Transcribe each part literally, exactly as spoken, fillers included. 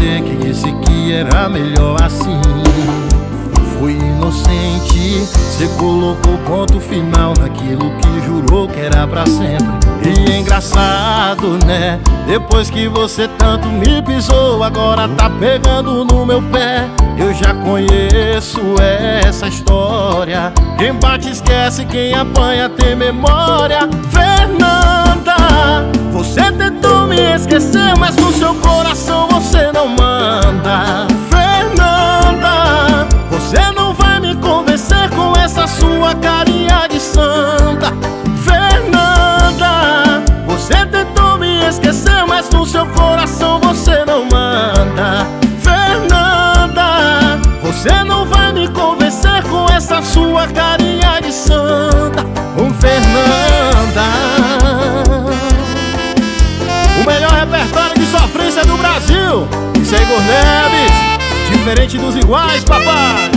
você que disse que era melhor assim. Fui inocente, você colocou ponto final naquilo que jurou que era pra sempre. E é engraçado, né? Depois que você tanto me pisou, agora tá pegando no meu pé. Eu já conheço essa história. Quem bate esquece, quem apanha tem memória. Fernanda, você tentou me esquecer, mas no seu coração você não manda. Fernanda, você não vai me convencer com essa sua carinha de santa. Fernanda, você tentou me esquecer, mas no seu coração você não manda. Fernanda, você não vai me convencer com essa sua carinha de santa. Um Fernanda, o melhor repertório de sofrência do Brasil. Isso é Igor Neves, diferente dos iguais, papai.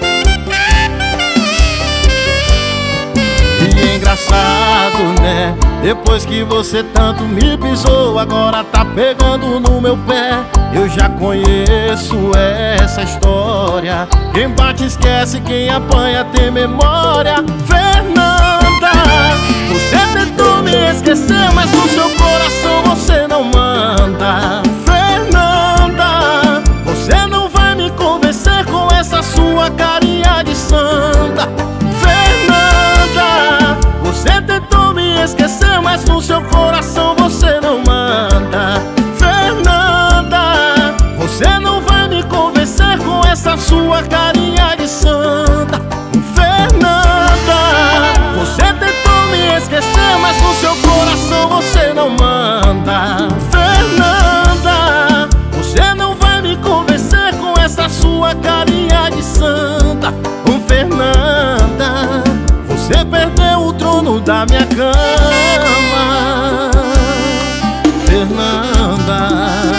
E é engraçado, né? Depois que você tanto me pisou, agora tá pegando no meu pé. Eu já conheço essa história. Quem bate esquece, quem apanha tem memória. Fernanda, você tentou me esquecer, mas no seu coração você não manda. Fernanda, você não vai me convencer com essa sua carinha de santa. Fernanda, você tentou me esquecer, mas no seu coração você não manda. Fernanda, você não vai me convencer com essa sua carinha de santa. Fernanda, você tentou me esquecer, mas no seu coração você não manda. Fernanda, você não vai me convencer com essa sua carinha de santa. Fernanda, você perdeu o trono da minha cama. Fernanda.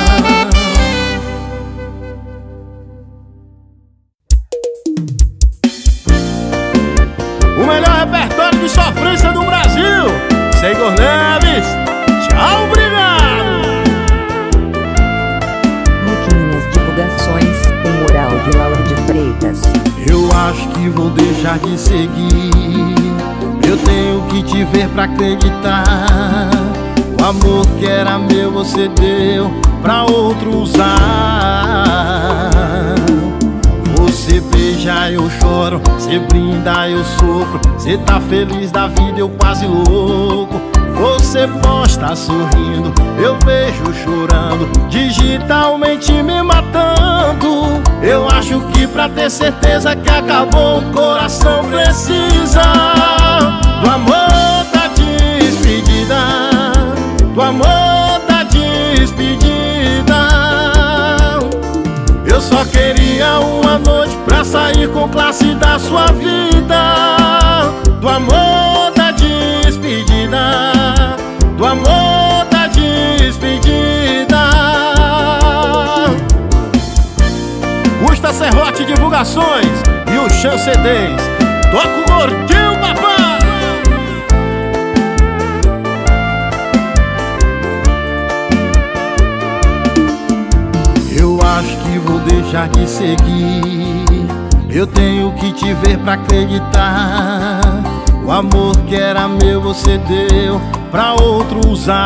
O melhor repertório de sofrência do Brasil. Isso é Igor Neves. Tchau, obrigado. Luquinhas Divulgações, o mural de Lauro de Freitas. Eu acho que vou deixar de seguir. Eu tenho que te ver pra acreditar. O amor que era meu você deu pra outro usar. Você beija, eu choro. Você brinda, eu sofro. Você tá feliz da vida, eu quase louco. Você posta sorrindo, eu vejo chorando, digitalmente me matando. Eu acho que pra ter certeza que acabou, o coração precisa do amor da despedida, do amor da despedida. Eu só queria uma noite pra sair com classe da sua vida. Do amor da despedida, do amor da despedida. Gusta Serrote Divulgações e o Chan C Ds. Toca o gordinho, papai. Eu acho que vou deixar de seguir. Eu tenho que te ver pra acreditar. O amor que era meu você deu pra outro usar.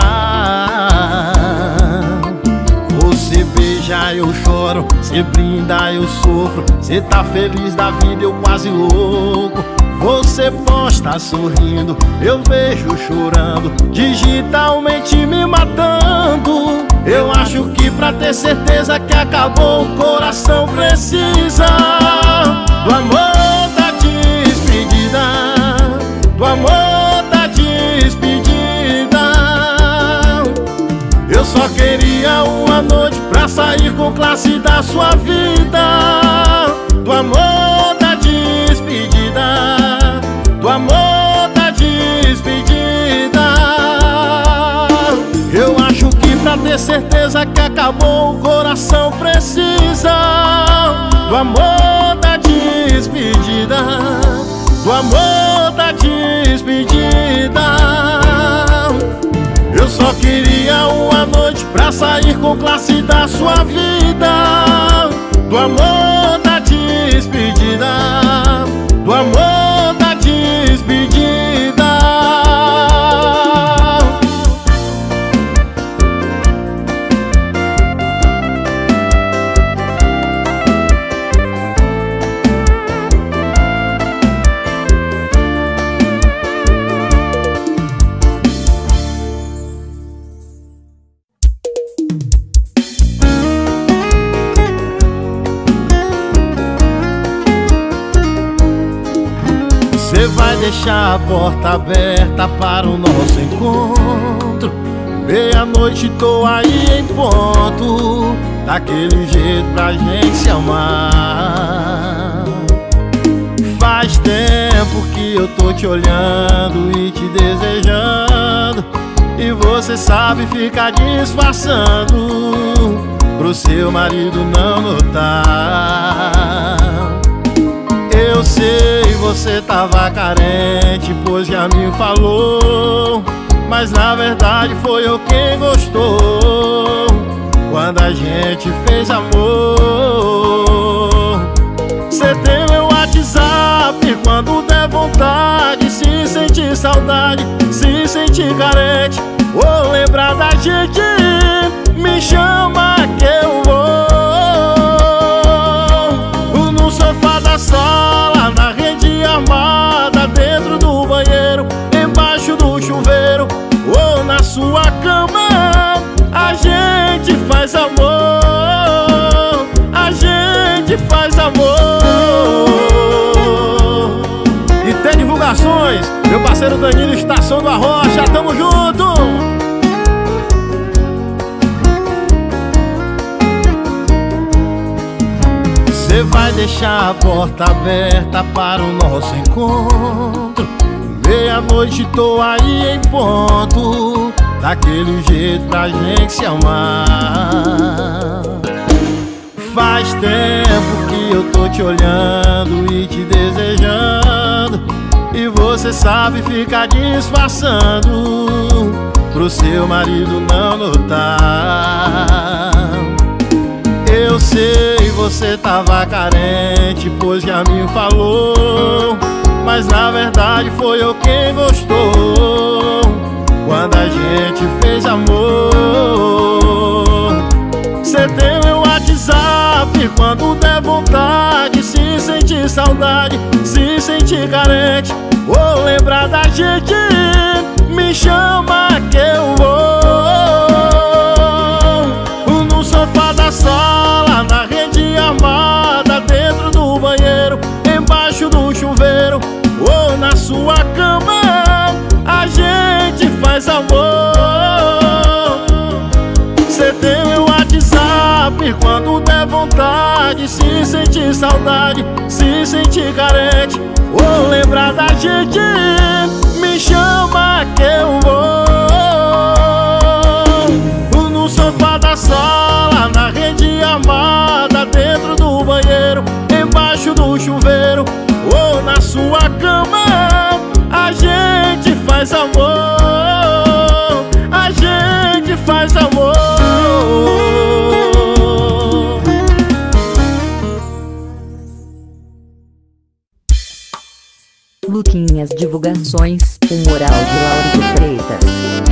Você beija, eu choro. Você brinda, eu sofro. Você tá feliz da vida, eu quase louco. Você posta sorrindo, eu vejo chorando, digitalmente me matando. Eu acho que pra ter certeza que acabou, o coração precisa do amor da despedida, do amor da despedida. Eu só queria uma noite pra sair com classe da sua vida. Do amor da despedida, do amor da despedida. Eu acho que pra ter certeza que acabou, o coração precisa do amor da despedida, do amor da despedida. Eu só queria uma noite pra sair com classe da sua vida. do amor da despedida, do amor da despedida. Você vai deixar a porta aberta para o nosso encontro. Meia-noite tô aí em ponto, daquele jeito pra gente se amar. Faz tempo que eu tô te olhando e te desejando, e você sabe ficar disfarçando pro seu marido não notar. Eu sei, você tava carente, pois já me falou, mas na verdade foi eu quem gostou quando a gente fez amor. Cê tem meu WhatsApp, quando der vontade, se sentir saudade, se sentir carente, ou lembrar da gente, me chama que eu vou. No sofá da sala, na rede armada, dentro do banheiro, embaixo do chuveiro, ou na sua cama, a gente faz amor, a gente faz amor. E tem divulgações, meu parceiro Danilo, Estação do Arrocha, tamo junto! Você vai deixar a porta aberta para o nosso encontro. Meia-noite tô aí em ponto, daquele jeito pra gente se amar. Faz tempo que eu tô te olhando e te desejando, e você sabe ficar disfarçando pro seu marido não notar. Eu sei, você tava carente, pois já me falou, mas na verdade foi eu quem gostou quando a gente fez amor. Cê tem meu WhatsApp, quando der vontade, se sentir saudade, se sentir carente, ou lembrar da gente, me chama que eu vou. No sofá da sala, na rede armada, dentro do banheiro, embaixo do chuveiro, ou na sua cama, a gente faz amor. Cê tem meu WhatsApp, quando der vontade, se sentir saudade, se sentir carente, ou lembrar da gente, me chama que eu vou. No sofá da sala, na rede armada, dentro do banheiro, embaixo do chuveiro, ou na sua cama, a gente faz amor, a gente faz amor. Luquinhas Divulgações, o mural de Lauro de Freitas.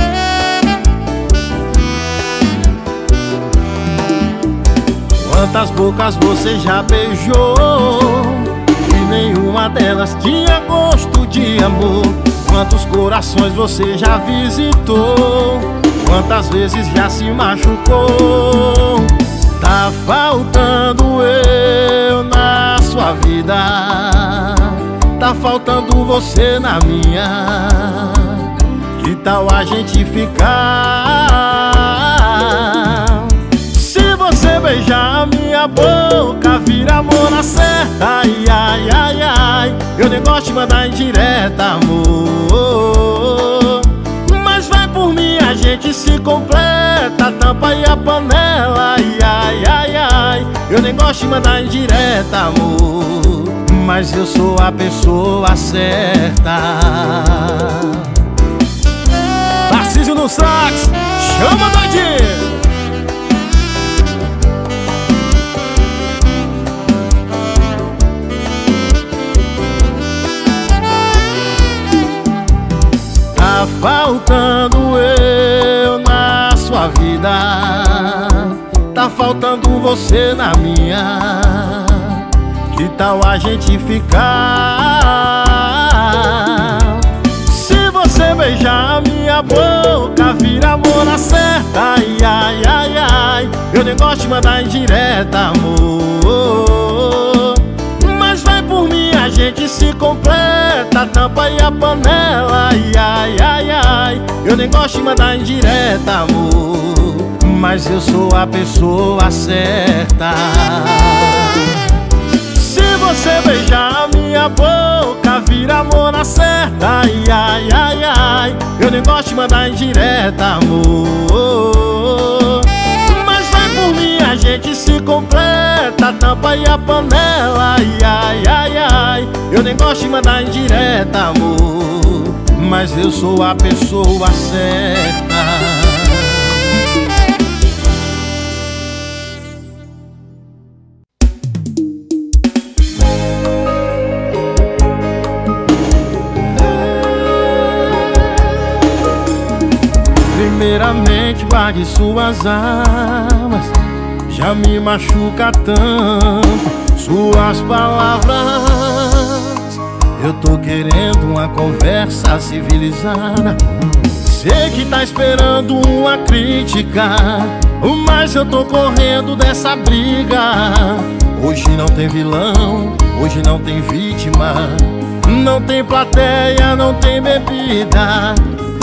Quantas bocas você já beijou, e nenhuma delas tinha gosto de amor. Quantos corações você já visitou, quantas vezes já se machucou. Tá faltando eu na sua vida, tá faltando você na minha. Que tal a gente ficar? Se você beijar a minha boca, vira amor na certa. Ai, ai, ai, ai, eu nem gosto de mandar indireta, amor. Mas vai por mim, a gente se completa, tampa aí a panela. Ai, ai, ai, ai, eu nem gosto de mandar indireta, amor. Mas eu sou a pessoa certa. Tarcísio no sax, chama doidinho. faltando eu na sua vida, tá faltando você na minha. Que tal a gente ficar? Se você beijar a minha boca, vira amor na certa. Ai, ai, ai, ai, eu nem gosto de mandar indireta, amor. Mas vai por mim, a gente se completa, tampa aí a panela. Ai, ai, ai, ai, eu nem gosto de mandar indireta, amor. Mas eu sou a pessoa certa. Se você beijar a minha boca, vira amor na certa. Ai, ai, ai, ai, eu nem gosto de mandar indireta, amor. Mas vai por mim, a gente se completa, tampa aí a panela. Ai, ai, ai, ai, eu nem gosto de mandar indireta, amor. Mas eu sou a pessoa certa. Primeiramente guarde suas armas, já me machuca tanto suas palavras. Eu tô querendo uma conversa civilizada, sei que tá esperando uma crítica, mas eu tô correndo dessa briga. Hoje não tem vilão, hoje não tem vítima, não tem plateia, não tem bebida.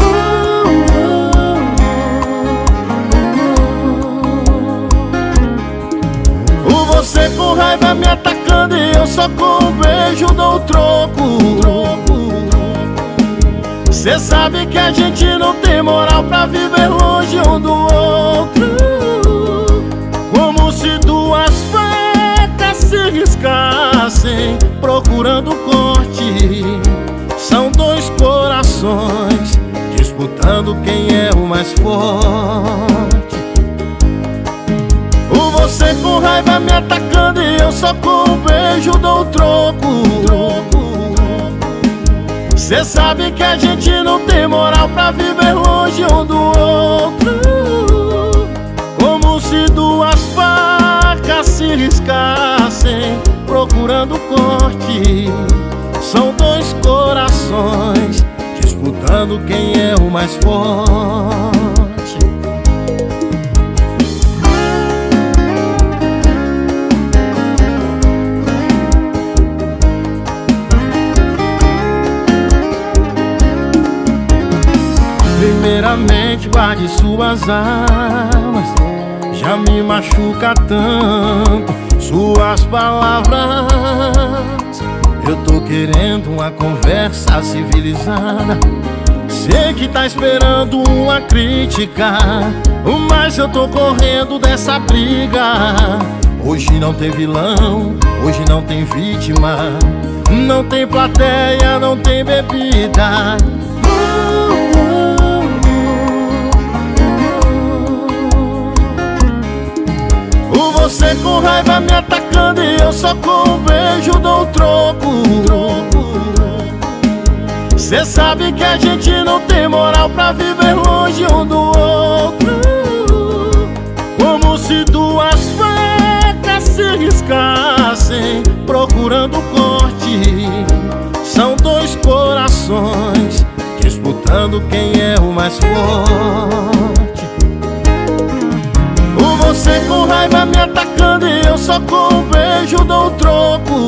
Você com raiva me atacando e eu só com um beijo dou o troco. Cê sabe que a gente não tem moral pra viver longe um do outro. Como se duas facas se riscassem procurando corte. São dois corações disputando quem é o mais forte. Você com raiva me atacando e eu só com um beijo dou o troco. Cê sabe que a gente não tem moral pra viver longe um do outro. Como se duas facas se riscassem procurando corte. São dois corações disputando quem é o mais forte. Primeiramente guarde suas armas, já me machuca tanto suas palavras. Eu tô querendo uma conversa civilizada, sei que tá esperando uma crítica, mas eu tô correndo dessa briga. Hoje não tem vilão, hoje não tem vítima, não tem plateia, não tem bebida. Você com raiva me atacando e eu só com um beijo dou o troco. Cê sabe que a gente não tem moral pra viver longe um do outro. Como se duas facas se riscassem procurando corte. São dois corações disputando quem é o mais forte. Você com raiva me atacando e eu só com um beijo dou o troco.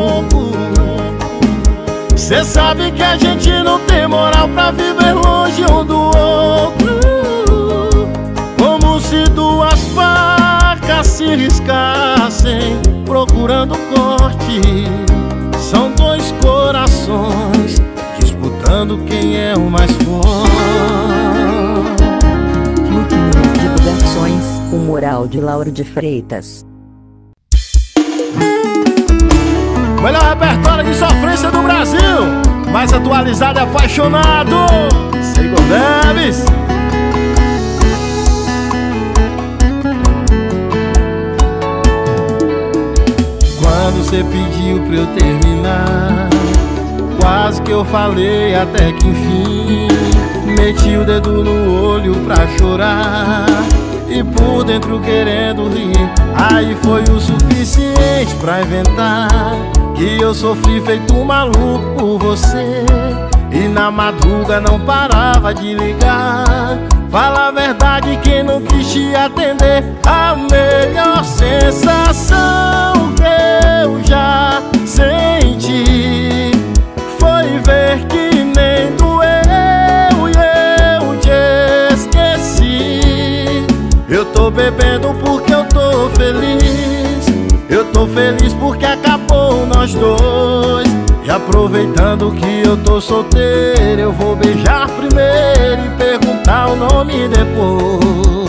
Cê sabe que a gente não tem moral pra viver longe um do outro. Como se duas facas se riscassem procurando corte. São dois corações disputando quem é o mais forte. Divulgações, o Moral de Lauro de Freitas. Melhor repertório de sofrência do Brasil, mais atualizado e apaixonado, Igor Neves. Quando você pediu pra eu terminar, Quase que eu falei até que enfim meti o dedo no olho pra chorar e por dentro querendo rir. Aí foi o suficiente pra inventar que eu sofri feito um maluco por você. E na madruga não parava de ligar. Fala a verdade, quem não quis te atender. A melhor sensação que eu já senti foi ver que nem doeu e eu te esqueci. Eu tô bebendo porque eu tô feliz. Eu tô feliz porque acabou nós dois. E aproveitando que eu tô solteiro, eu vou beijar primeiro e perguntar o nome depois.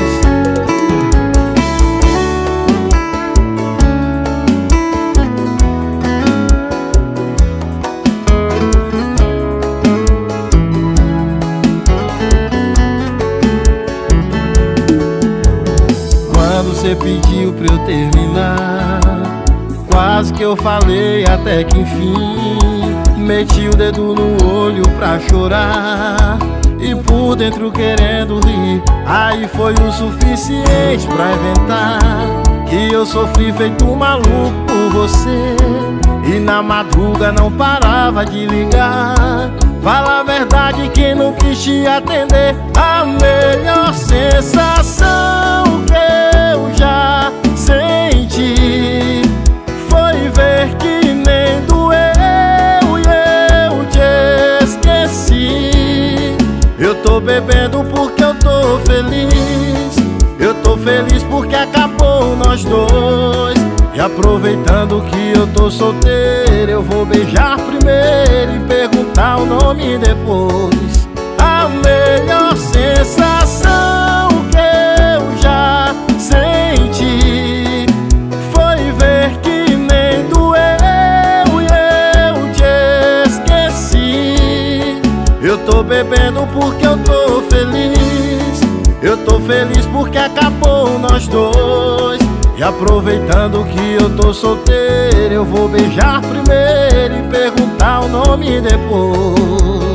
Quando você pediu pra eu terminar, quase que eu falei até que enfim meti o dedo no olho pra chorar e por dentro querendo rir. Aí foi o suficiente pra inventar que eu sofri feito um maluco por você. E na madruga não parava de ligar. Fala a verdade, quem não quis te atender. A melhor sensação que eu já senti foi ver que nem doeu e eu te esqueci. Eu tô bebendo porque eu tô feliz. Eu tô feliz porque acabou nós dois. E aproveitando que eu tô solteiro, eu vou beijar primeiro e perguntar o nome depois. A melhor sensação que eu já senti foi ver que nem doeu e eu te esqueci. Eu tô bebendo porque eu tô feliz. Eu tô feliz porque acabou nós dois. E aproveitando que eu tô solteiro, eu vou beijar primeiro e perguntar o nome depois.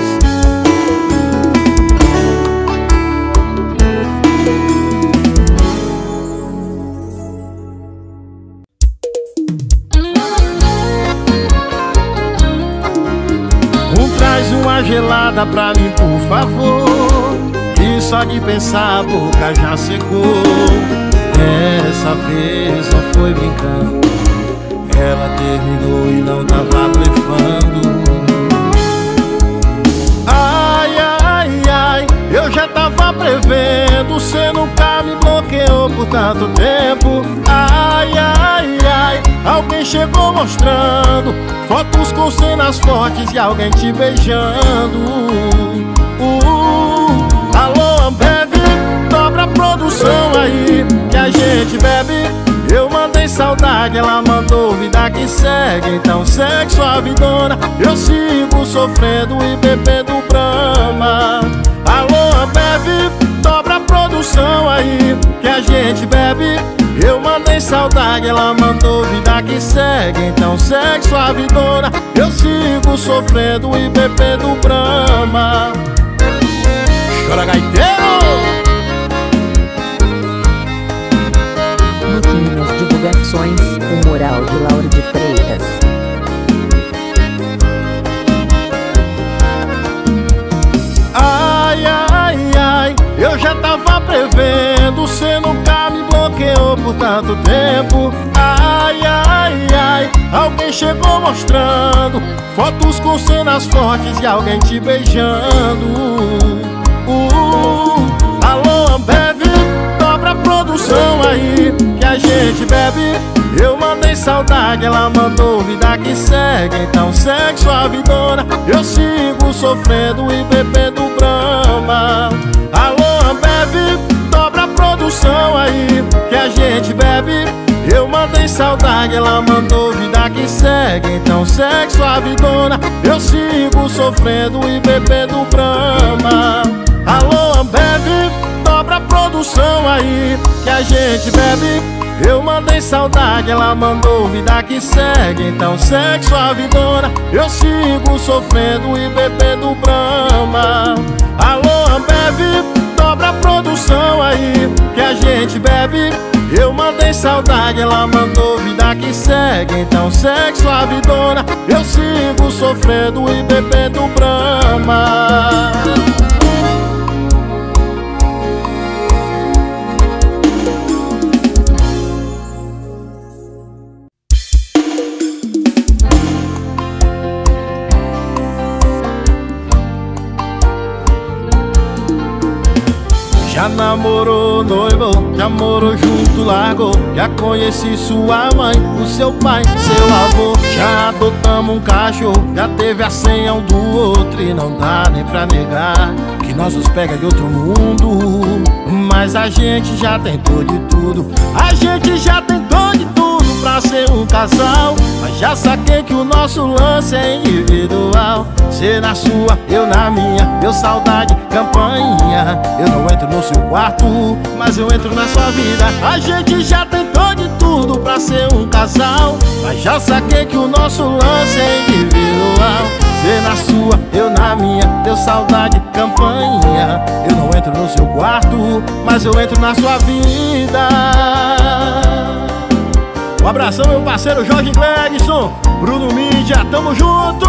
Traz uma gelada pra mim, por favor, que só de pensar a boca já secou. Dessa vez não foi brincando, ela terminou e não tava blefando. Ai, ai, ai, eu já tava prevendo, cê nunca me bloqueou por tanto tempo. Ai, ai, ai, alguém chegou mostrando fotos com cenas fortes e alguém te beijando. uh, Alô, Ambev, dobra a produção aí que a gente bebe. Eu mandei saudade, ela mandou vida que segue. Então segue sua vidona, eu sigo sofrendo e bebendo Brahma. Alô, Ambev, dobra a produção aí que a gente bebe. Eu mandei saudade, ela mandou vida que segue. Então segue sua vidona, eu sigo sofrendo e bebendo Brahma. Chora, gaiteiro! Luquinhas Divulgações, o Moral de Lauro de Freitas. Ai, ai, ai, eu já tava prevendo, cê nunca me bloqueou por tanto tempo. Ai, ai, ai, alguém chegou mostrando fotos com cenas fortes e alguém te beijando. uh, Alô, Ambev, dobra a produção aí que a gente bebe. Eu mandei saudade, ela mandou vida que segue. Então segue sua vidona, eu sigo sofrendo e bebendo Brahma. Alô, Ambev, dobra a produção aí que a gente bebe. Eu mandei saudade, ela mandou vida que segue. Então segue sua vidona, eu sigo sofrendo e bebendo Brahma. Alô, Ambev, dobra dobra a produção aí que a gente bebe. Eu mandei saudade, ela mandou vida que segue. Então segue sua vidona, eu sigo sofrendo e bebendo Brahma. Alô Ambev, dobra a produção aí que a gente bebe. Eu mandei saudade, ela mandou vida que segue. Então segue sua vidona, eu sigo sofrendo e bebendo Brahma. Já namorou, noivou, já morou junto, largou. Já conheci sua mãe, o seu pai, seu avô. Já adotamos um cachorro, já teve a senha um do outro. E não dá nem pra negar que nós nos pega de outro mundo. Mas a gente já tentou de tudo, a gente já tentou de tudo pra ser um casal. Mas já saquei que o nosso lance é individual. Cê na sua, eu na minha, deu saudade, campainha. Eu não entro no seu quarto, mas eu entro na sua vida. A gente já tentou de tudo pra ser um casal. Mas já saquei que o nosso lance é individual. Cê na sua, eu na minha, deu saudade, campainha. Eu não entro no seu quarto, mas eu entro na sua vida. Um abração, meu parceiro Jorge Gledson, Bruno Mídia, tamo junto!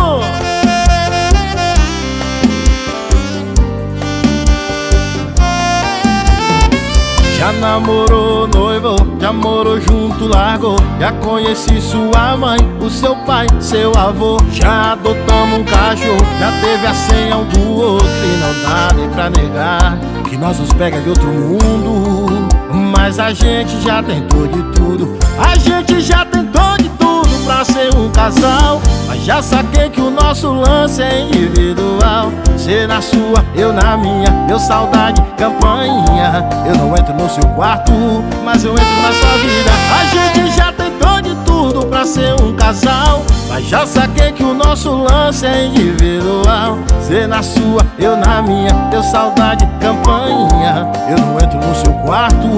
Já namorou, noivou, já morou junto, largou. Já conheci sua mãe, o seu pai, seu avô. Já adotamos um cachorro, já teve a senha um do outro. E não dá nem pra negar que nós nos pega de outro mundo. Mas a gente já tentou de tudo, a gente já tentou de tudo pra ser um casal. Mas já saquei que o nosso lance é individual. Cê na sua, eu na minha, deu saudade, campainha. Eu não entro no seu quarto, mas eu entro na sua vida. A gente já tentou de tudo pra ser um casal. Mas já saquei que o nosso lance é individual. Cê na sua, eu na minha, deu saudade, campainha. Eu não entro no seu quarto.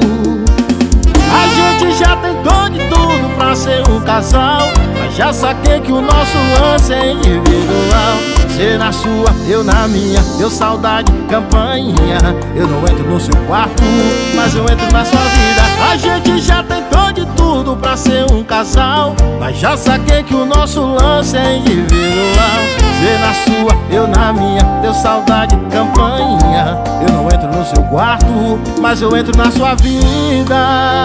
A gente já tentou de tudo pra ser um casal. Mas já saquei que o nosso lance é individual. Cê na sua, eu na minha, deu saudade, campainha. Eu não entro no seu quarto, mas eu entro na sua vida. A gente já tentou de tudo pra ser um casal. Mas já saquei que o nosso lance é individual. Cê na sua, eu na minha, deu saudade, campainha. Eu não entro no seu quarto, mas eu entro na sua vida.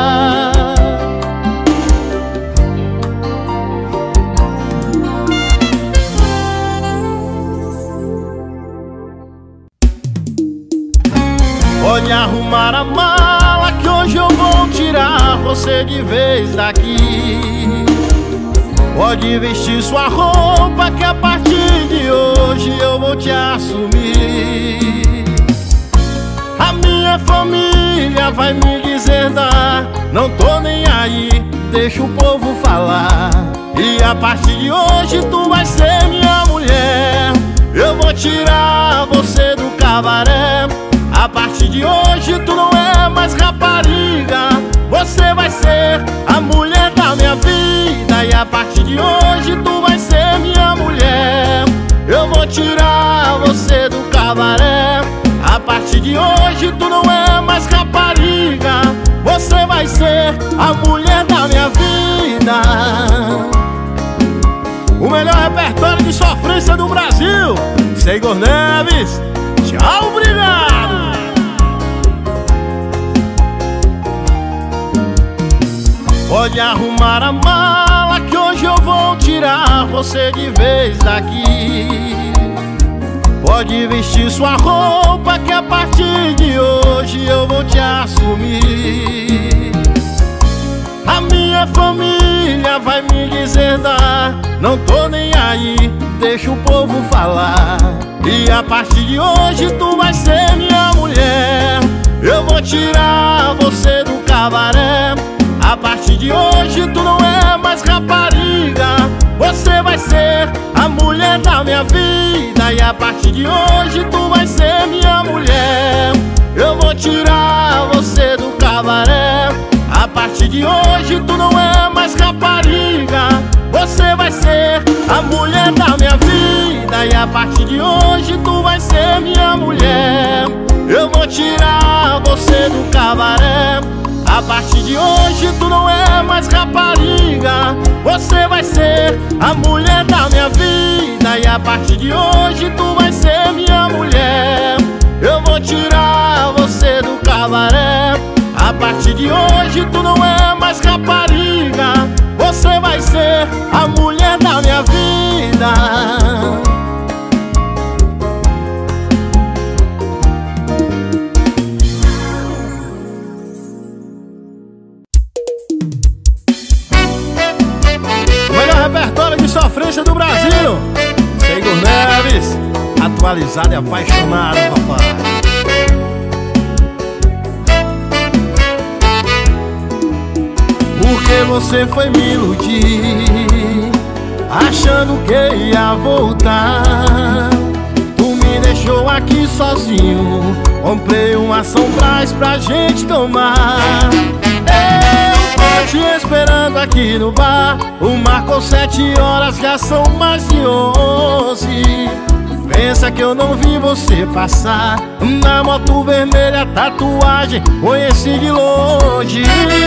Pode arrumar a mala que hoje eu vou tirar você de vez daqui. Pode vestir sua roupa que a partir de hoje eu vou te assumir. A minha família vai me deserdar, não tô nem aí, deixa o povo falar. E a partir de hoje tu vai ser minha mulher. Eu vou tirar você do cabaré. A partir de hoje tu não é mais rapariga, você vai ser a mulher da minha vida. E a partir de hoje tu vai ser minha mulher. Eu vou tirar você do cabaré. A partir de hoje tu não é mais rapariga, você vai ser a mulher da minha vida. O melhor repertório de sofrência do Brasil, Igor Neves. Tchau, obrigado! Pode arrumar a mala que hoje eu vou tirar você de vez daqui. Pode vestir sua roupa que a partir de hoje eu vou te assumir. A minha família vai me deserdar, não tô nem aí, deixa o povo falar. E a partir de hoje tu vai ser minha mulher. Eu vou tirar você do cabaré. A partir de hoje tu não é mais rapariga, você vai ser a mulher da minha vida. E a partir de hoje tu vai ser minha mulher. eu vou tirar você do cabaré. A partir de hoje tu não é mais rapariga, você vai ser a mulher da minha vida. E a partir de hoje tu vai ser minha mulher. Eu vou tirar você do cabaré. A partir de hoje tu não é mais rapariga, você vai ser a mulher da minha vida. E a partir de hoje tu vai ser minha mulher. Eu vou tirar você do cabaré. A partir de hoje tu não é mais rapariga, você vai ser a mulher da minha vida. O melhor repertório de sofrência do Brasil, Igor Neves, atualizado e apaixonado, papai. Porque você foi me iludir, achando que ia voltar. Tu me deixou aqui sozinho, comprei uma São Brás pra gente tomar. Eu tô te esperando aqui no bar, o marcou sete horas, já são mais de onze. Pensa que eu não vi você passar na moto vermelha, tatuagem, conheci de longe.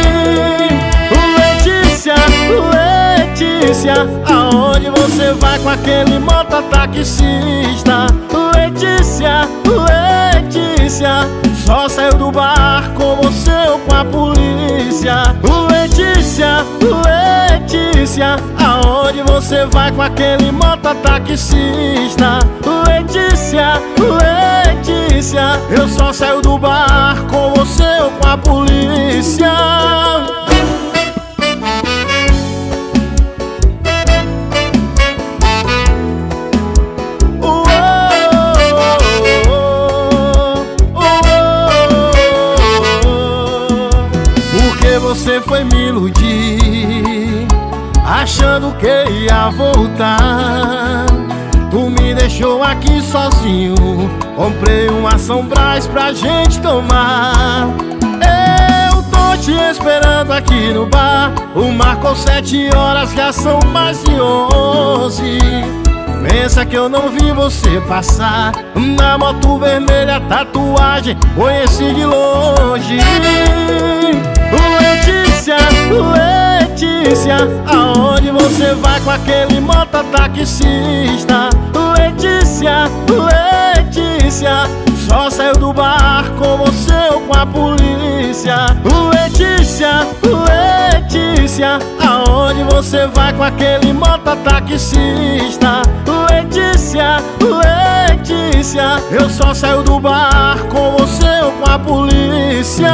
Letícia, Letícia, aonde você vai com aquele mototaxista? Letícia, Letícia, só saiu do bar com você ou com a polícia? Letícia, Letícia, aonde você vai com aquele mototaxista? Letícia, Letícia, eu só saio do bar com você ou com a polícia? Você foi me iludir, achando que ia voltar. Tu me deixou aqui sozinho, comprei uma São Brás pra gente tomar. Eu tô te esperando aqui no bar, o marcou sete horas, já são mais de onze. Pensa que eu não vi você passar na moto vermelha, tatuagem, conheci de longe. Letícia, Letícia, aonde você vai com aquele mototaxista? Letícia, Letícia, só saiu do bar com você ou com a polícia? Letícia, Letícia, aonde você vai com aquele mototaxista? Letícia, Letícia, eu só saio do bar com você ou com a polícia?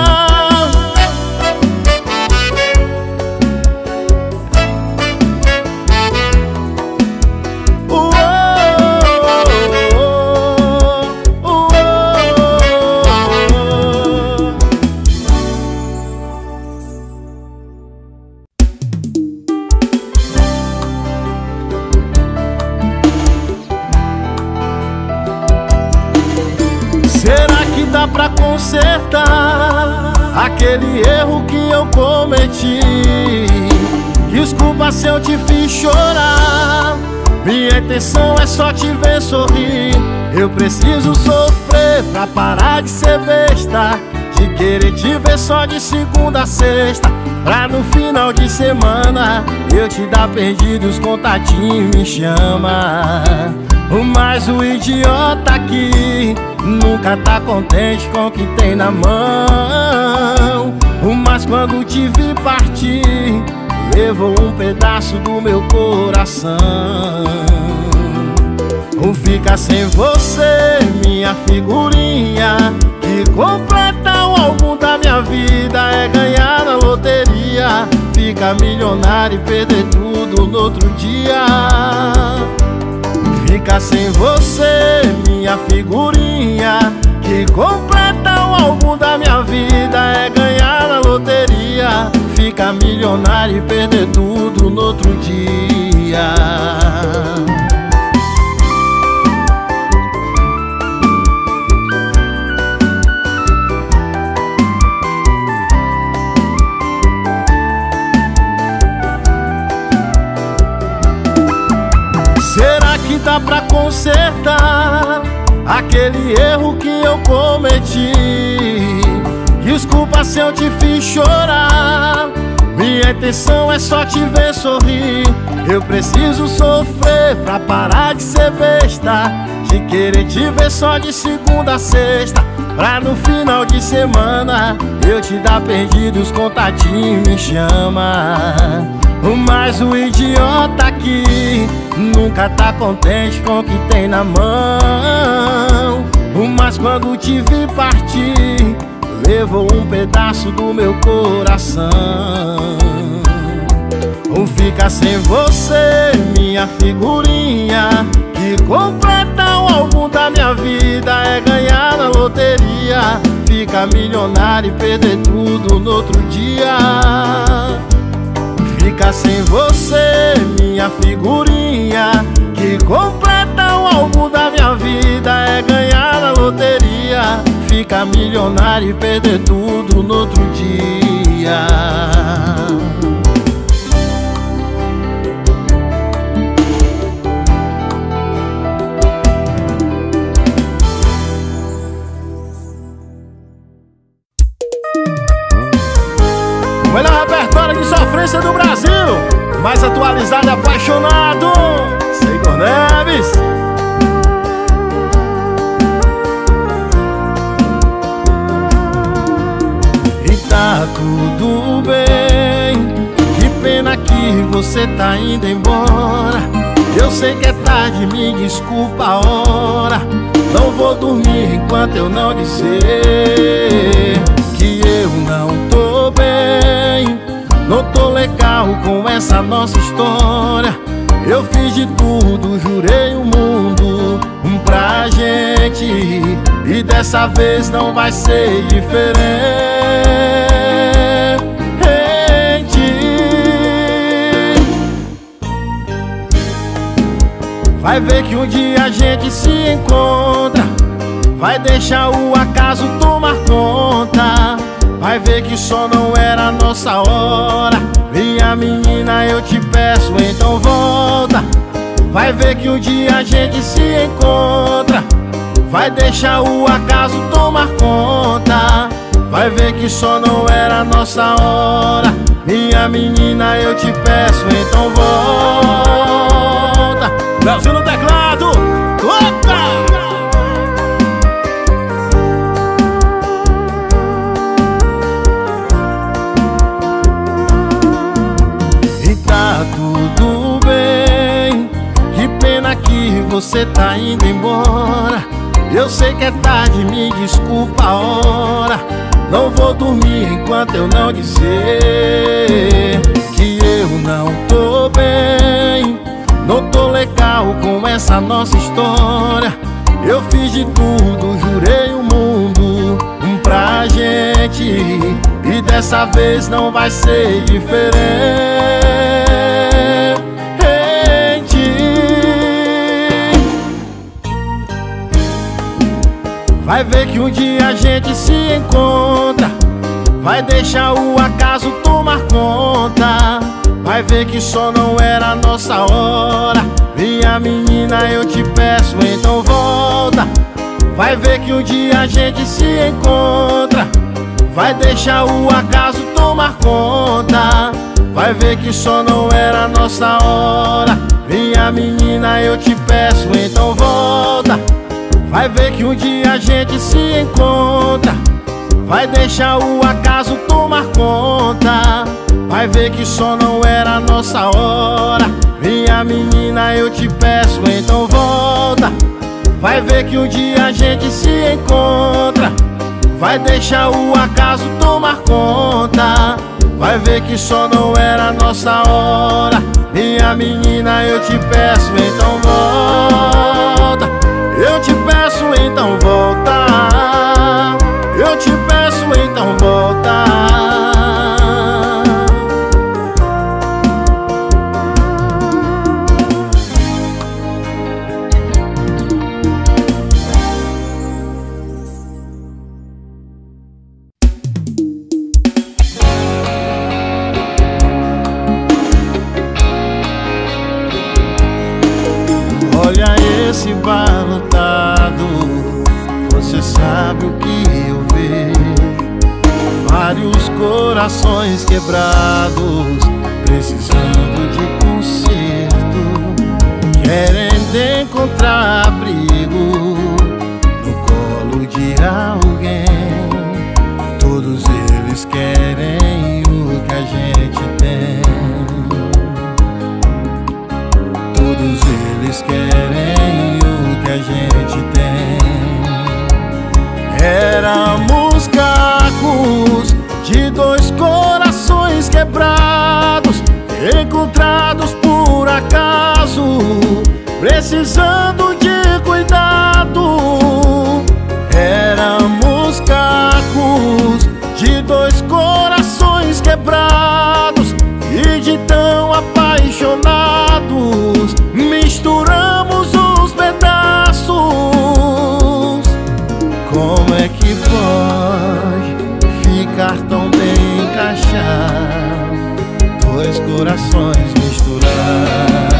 Será que dá pra consertar aquele erro que eu cometi? Desculpa se eu te fiz chorar, minha intenção é só te ver sorrir. Eu preciso sofrer pra parar de ser besta, de querer te ver só de segunda a sexta, pra no final de semana eu te dar perdido, os contatinhos me chama. Mas o idiota aqui nunca tá contente com o que tem na mão. Mas quando te vi partir, levou um pedaço do meu coração. Fica sem você, minha figurinha, que completa o álbum da minha vida. É ganhar na loteria, ficar milionário e perder tudo no outro dia. Fica sem você, minha figurinha, que completa o álbum da minha vida. É ganhar na loteria, ficar milionário e perder tudo no outro dia. que dá pra consertar aquele erro que eu cometi. Desculpa se eu te fiz chorar, minha intenção é só te ver sorrir. Eu preciso sofrer pra parar de ser besta, de querer te ver só de segunda a sexta, pra no final de semana eu te dar perdido, os contatinhos me chama. Mas o idiota aqui nunca tá contente com o que tem na mão. Mas quando te vi partir, levou um pedaço do meu coração. Fica sem você, minha figurinha, que completa o álbum da minha vida. É ganhar na loteria, ficar milionário e perder tudo no outro dia. Fica sem você, minha figurinha, que completa o álbum da minha vida. É ganhar na loteria, ficar milionário e perder tudo no outro dia. O melhor repertório de sofrência do Brasil, mais atualizado e apaixonado, Igor Neves. E tá tudo bem, que pena que você tá indo embora. Eu sei que é tarde, me desculpa a hora. Não vou dormir enquanto eu não dizer que eu não tô bem. Não tô legal com essa nossa história. Eu fiz de tudo, jurei o mundo um pra gente, e dessa vez não vai ser diferente. Vai ver que um dia a gente se encontra, vai deixar o acaso tomar conta. Vai ver que só não era a nossa hora. Minha menina, eu te peço, então volta. Vai ver que um dia a gente se encontra, vai deixar o acaso tomar conta. Vai ver que só não era a nossa hora. Minha menina, eu te peço, então volta. Brasil no teclado, toca! Tudo bem, que pena que você tá indo embora. Eu sei que é tarde, me desculpa a hora. Não vou dormir enquanto eu não dizer que eu não tô bem. Não tô legal com essa nossa história. Eu fiz de tudo, jurei o mundo um pra gente, e dessa vez não vai ser diferente. Vai ver que um dia a gente se encontra, vai deixar o acaso tomar conta. Vai ver que só não era a nossa hora. Minha menina, eu te peço, então volta. Vai ver que um dia a gente se encontra, vai deixar o acaso tomar conta. Vai ver que só não era a nossa hora. Minha menina, eu te peço, então volta. Vai ver que um dia a gente se encontra, vai deixar o acaso tomar conta. Vai ver que só não era a nossa hora. Minha menina, eu te peço, então volta. Vai ver que um dia a gente se encontra, vai deixar o acaso tomar conta. Vai ver que só não era a nossa hora. Minha menina, eu te peço, então volta. Eu te peço, então volta. Eu te peço, então volta. Olha esse bar lotado, você sabe o que eu vejo. Vários corações quebrados, precisando de conserto, querendo encontrar abrigo no colo de alguém. Todos eles querem o que a gente tem. Todos eles querem o que a gente tem. Éramos cacos de dois corações quebrados, encontrados por acaso, precisando de cuidado. Éramos cacos de dois corações quebrados, e de tão apaixonados misturamos os pedaços. Como é que pode ficar tão bem encaixado dois corações misturados?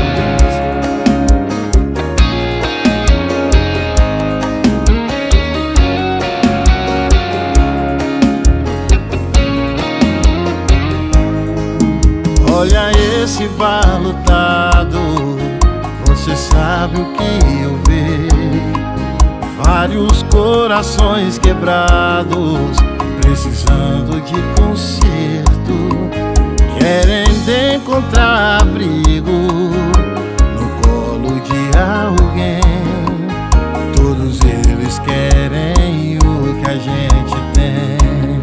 Olha esse bar lotado, você sabe o que eu vejo. Vários corações quebrados, precisando de conserto, querendo encontrar abrigo no colo de alguém. Todos eles querem o que a gente tem.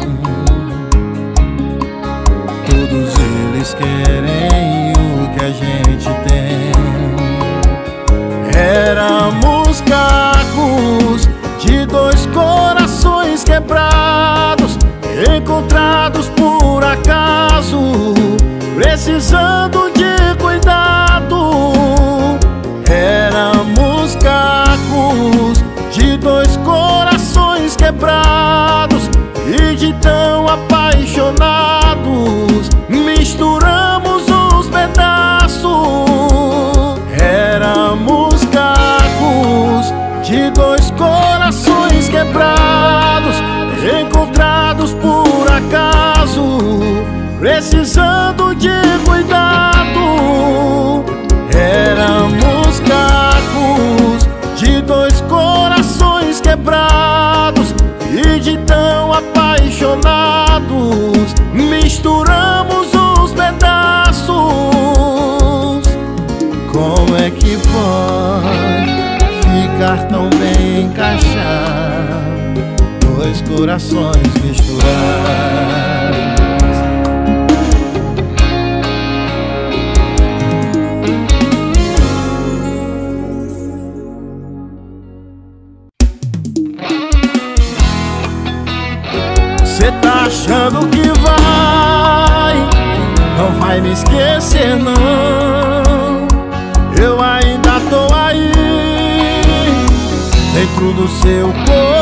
Todos eles querem o que a gente tem. Éramos cacos de dois corações quebrados, encontrados por acaso, precisando de cuidado. Éramos cacos de dois corações quebrados, e de tão apaixonados misturamos os pedaços. Éramos cacos de dois corações quebrados, encontrados por acaso, precisando de cuidado. Éramos cacos de dois corações quebrados, e de tão apaixonados misturamos os pedaços. Como é que pode ficar tão bem encaixado dois corações misturados? Cê tá achando que vai, não vai me esquecer não. Eu ainda tô aí, dentro do seu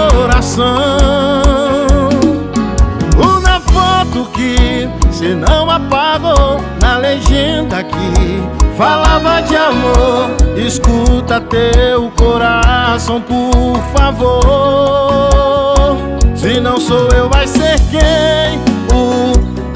coração. Uma foto que cê não apagou, na legenda que falava de amor. Escuta teu coração, por favor. Se não sou eu, vai ser quem? O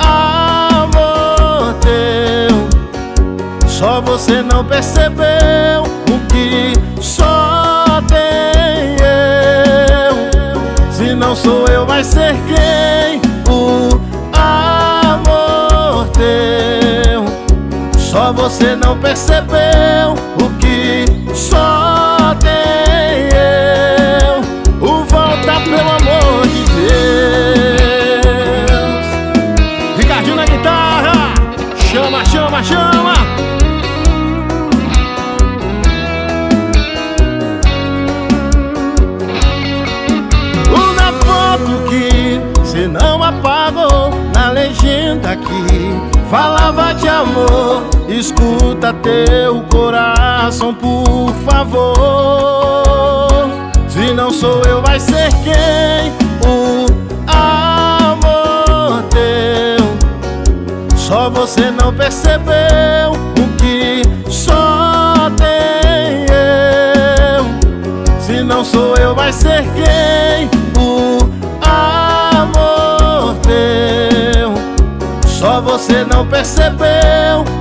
amor teu. Só você não percebeu o que só tem eu. Se não sou eu, vai ser quem? O amor teu. Só você não percebeu o que só tem eu. O volta, pelo amor de Deus. Ricardinho na guitarra. Chama, chama, chama. Uma foto que cê não apagou, na legenda que falava de amor. Escuta teu coração, por favor. Se não sou eu, vai ser quem? O amor teu. Só você não percebeu o que só tem eu. vai ser quem? O amor teu. Só você não percebeu